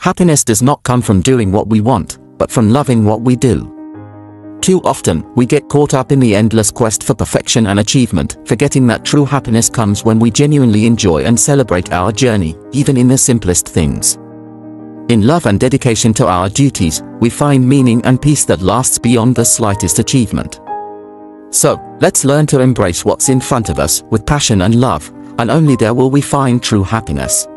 Happiness does not come from doing what we want, but from loving what we do. Too often, we get caught up in the endless quest for perfection and achievement, forgetting that true happiness comes when we genuinely enjoy and celebrate our journey, even in the simplest things. In love and dedication to our duties, we find meaning and peace that lasts beyond the slightest achievement. So, let's learn to embrace what's in front of us with passion and love, and only there will we find true happiness.